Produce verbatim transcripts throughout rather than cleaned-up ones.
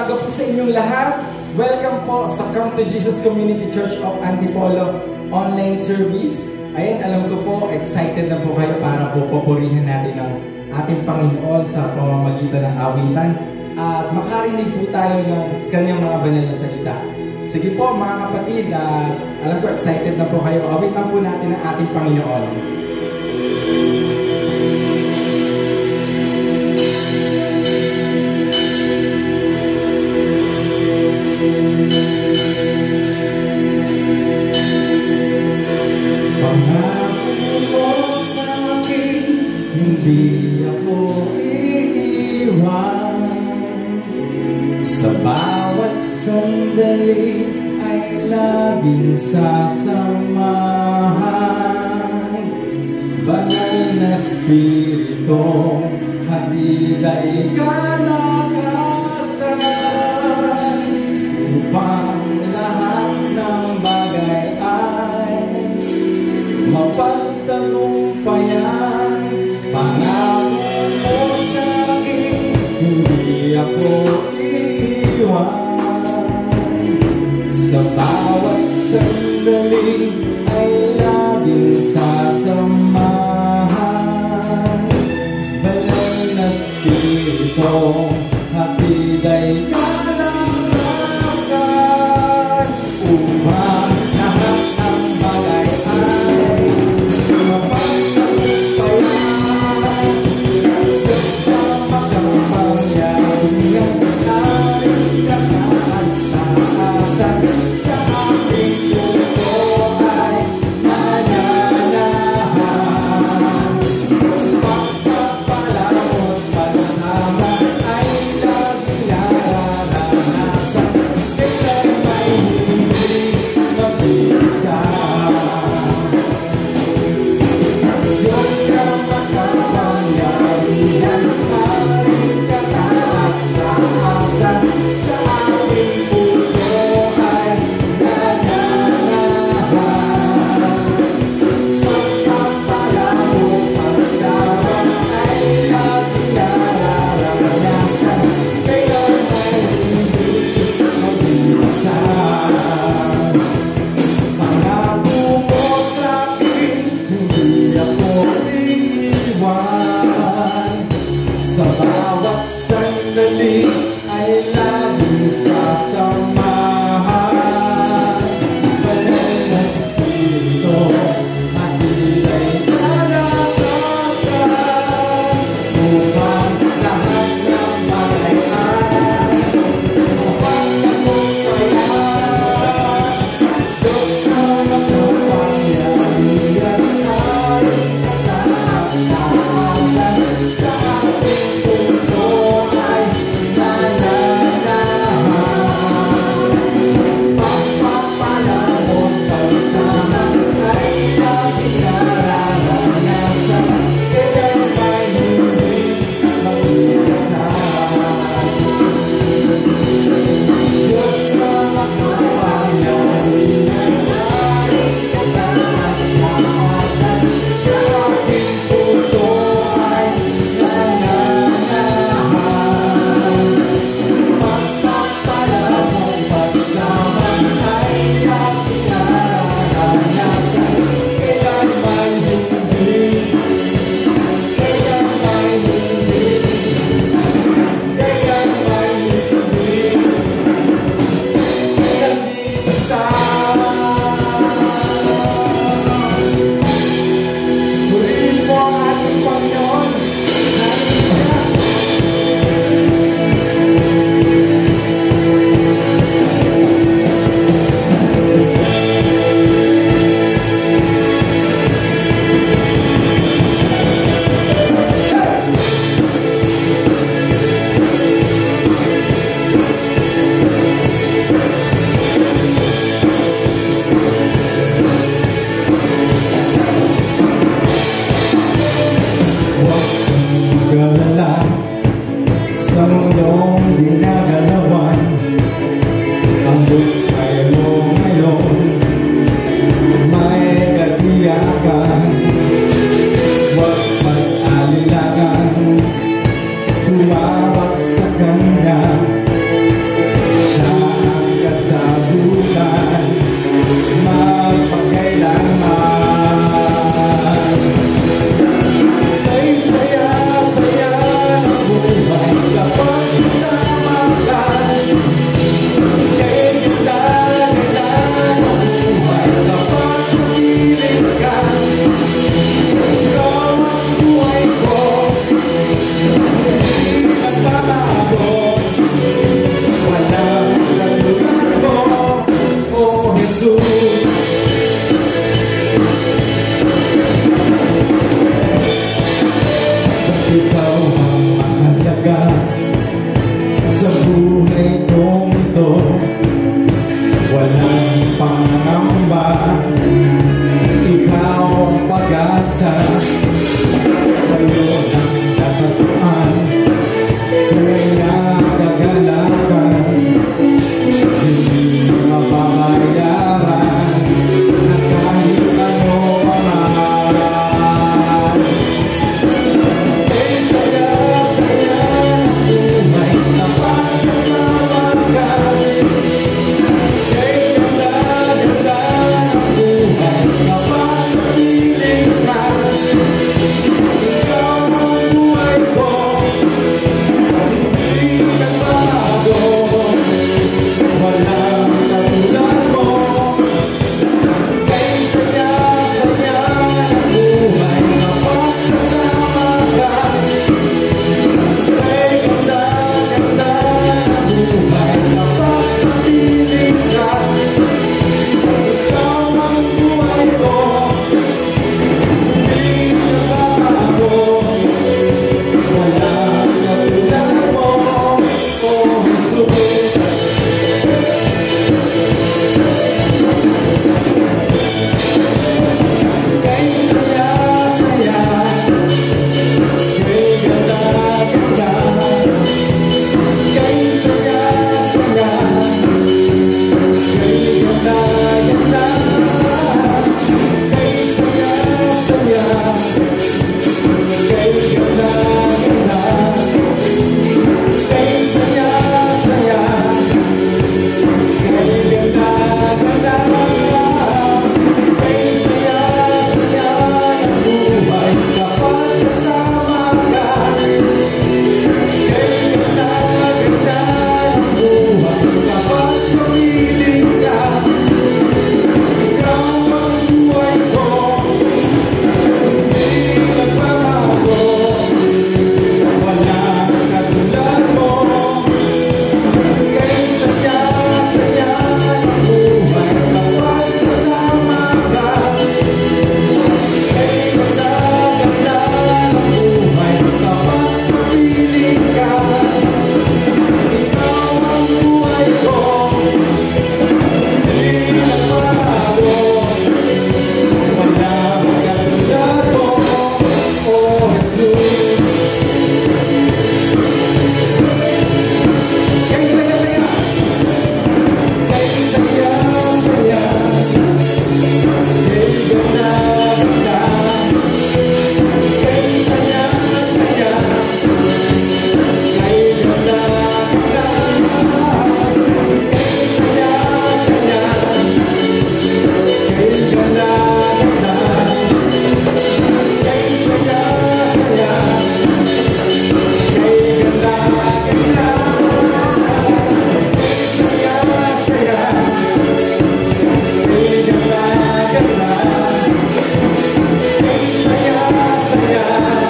umaga po sa inyong lahat. Welcome po sa Come to Jesus Community Church of Antipolo online service. Ayan, alam ko po, excited na po kayo para po papurihan natin ang ating Panginoon sa pamamagitan ng awitan at makarinig po tayo ng kanyang mga banal na salita. Sige po mga kapatid, at alam ko excited na po kayo. Awitan po natin ang ating Panginoon. Hindi ako iiwan. Sa bawat sandali ay laging sasamahan. Banal na Espiritu, hatid ay kalakasan upang lahat ng bagay ay mapagtagumpayan. Pangako mo sa akin, hindi ako iiwan. Sa bawat sandali ay laging sasamahan. Banal na Espiritu, hatid ay kalakasan upang lahat ng bagay ay mapagtagumpayan. Sa bawat sandali ay laging sasamahan. Banal na Espiritu, hatid ay kalakasan upang lahat ng bagay ay mapagtagumpayan. Diyos na makapangyarihan ay kataas-taasan sa ating puso ay nananahan. Pagpapalamon pagsama ay laging nararanasan, kaya may hindi mag-iisan. Diyos na makapangyarihan ay kataas-taasan sa ating puso ay nananahan. Pagpapalamon pagsama ay laging nararanasan, kailanman hindi, kailanman hindi, kailanman hindi, nag-iisan. Purihin mo ang ating Panginoon. Huwag kang mag-alala sa mundong ginagalawan. Ang buhay mo ngayon may katiyakan. Huwag mag-alilangan, tumawag sa Kanya. Sa buhay kong ito, walang pangamba, ikaw ang pag-asa, kayo ang natatuan, tunay na kagalakan, hindi mababayaran na kahit ano pa man. Kay saya-saya ang buhay na pagkasama ka, kay ganda-ganda ang buhay na pagkapiling ka. Ikaw ang buhay ko, hindi nagbago, walang katulad mo. Kay saya-saya ang buhay na pagkasama ka, kay ganda-ganda ang buhay na pagkapiling ka. Ikaw ang buhay ko, hindi nagbago, walang katulad mo, oh Jesus. Kay saya-saya, kay ganda-ganda, kay saya-saya, kay ganda-ganda, kay saya-saya, kay ganda-ganda, kay saya-saya, kay ganda-ganda, kay saya-saya ang buhay kapag kasama ka, kay ganda-ganda ang buhay kapag kapiling ka. Ikaw ang buhay ko, hindi nagbabago, walang katulad mo. Kay saya-saya ang buhay kapag kasama ka, kay ganda-ganda ang buhay kapag kapiling ka. Ikaw ang buhay ko, hindi nagbabago, walang katulad mo, oh Jesus. Kay saya-saya, kay saya-saya, kay ganda-ganda, kay saya-saya, kay ganda-ganda, kay saya-saya, kay ganda-ganda, kay saya-saya, kay ganda-ganda, kay saya-saya, kay ganda-ganda, kay saya-saya,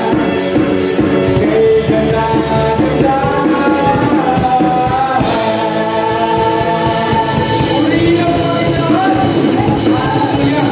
kay ganda-ganda. Purihin ang Panginoon! Hallelujah!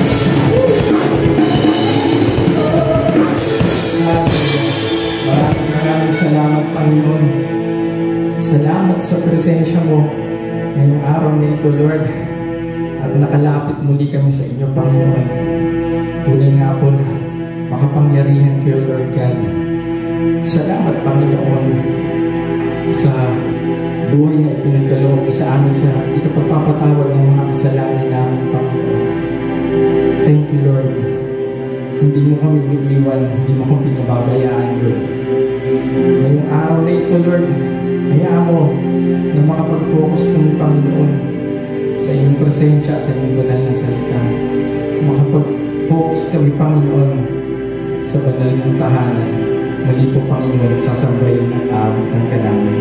Maraming maraming salamat, Panginoon. Salamat sa presensya mo ngayong araw na ito, Lord. At nakalapit muli kami sa inyo, Panginoon. Tunay nga po na makapangyarihan kayo, Lord God. Salamat, Panginoon, sa buhay na ipinagkaloob mo sa amin sa ikapagpapatawad ng mga kasalanan namin, Panginoon. Thank you, Lord. Hindi mo kami iniiwan, hindi mo kami pinababayaan, Lord. Ngayong araw na ito, Lord, hayaan mo na makapag-focus kami, Panginoon, sa iyong presensya at sa iyong banal na salita. Makapag-focus kami, Panginoon, sa banal ng tahanan. Muli po, Panginoon, sasambayin ang awitan ka namin.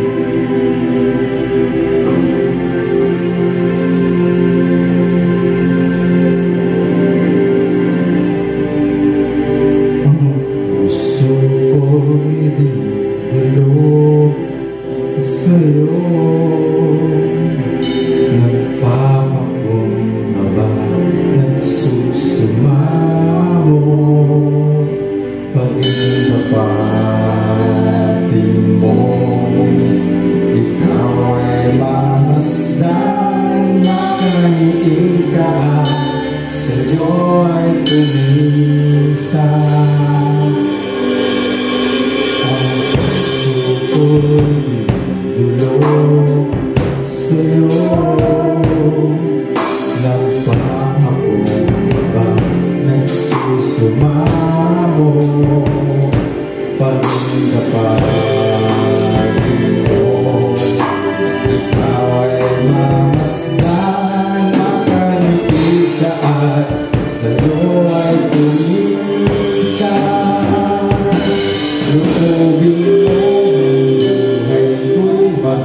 Pag-ibabati mo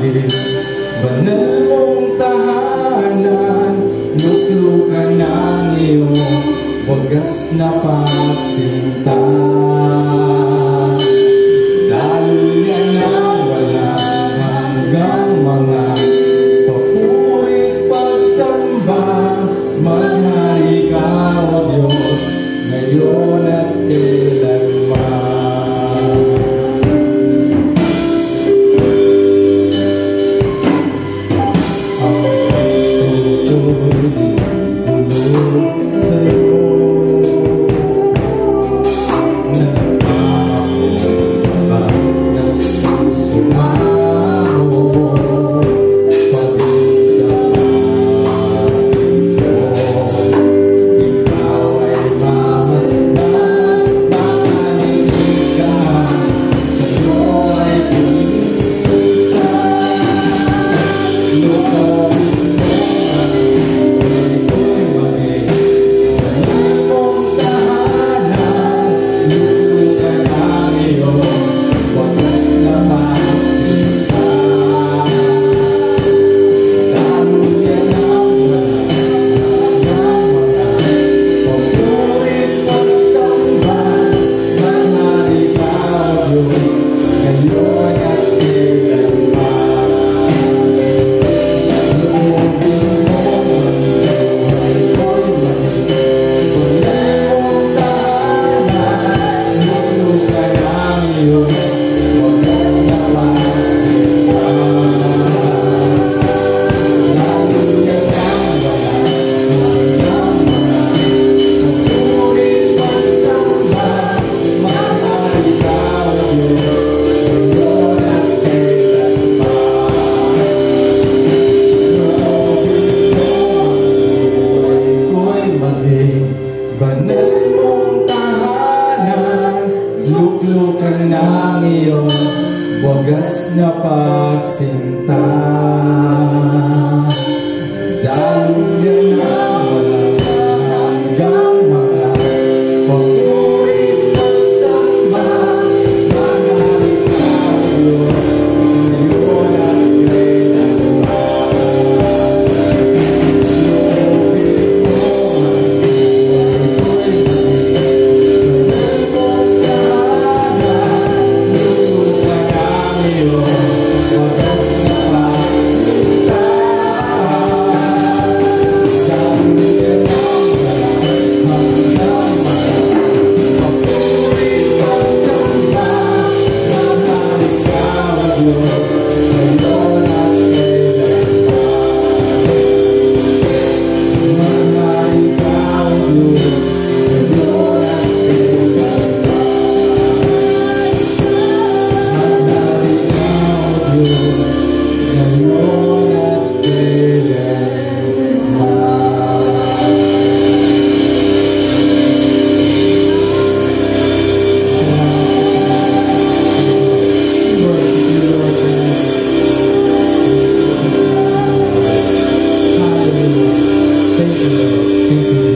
mahig. Banal mong tahanan, luklukan ng iyong wagas na pagsinta. Daluyan ng walang hanggang mga papurit pagsamba. Maghari ka, O Diyos, ngayon at kailanman. Ang puso ko'y bulog sa'yo, nagpapapunta ng susumaho. Pagdamdamin ko, ikaw ay mamasdan. Makinig ka, sa'yo ay pinsan. Loob mo ang buhay ko'y mahig. Banal mong tahanan, luklukan ang iyong wagas na pagsinta. Daluyan ng walang hanggang mga papurit pagsamba. Maghari ka, O Diyos, ngayon at kailanman. Loobin mo ang buhay ko'y mahig. Banal mong tahanan, luklukan ang iyong wagas na pagsinta. Daluyan ng walang hanggang mga papurit pagsamba. Maghari ka, O Diyos, ngayon at kailanman. Ko'y maging banal mong tahanan, luklukan ng iyong wagas na pagsinta. Daluyan ng walang hanggang mga papurit pagsamba. Maghari ka, O Diyos, ngayon at kailanman. Loobin mo ang buhay ko'y mahig. Banal mong tahanan, luklukan ang iyong wagas na pagsinta. Daluyan ng walang hanggang mga papurit pagsamba. Maghari ka, O Diyos, ngayon at kailanman. Maghari ka, O Diyos, ngayon at kailanman. Maghari ka, O Diyos, ngayon at kailanman. Thank you, Lord. Thank you, Lord.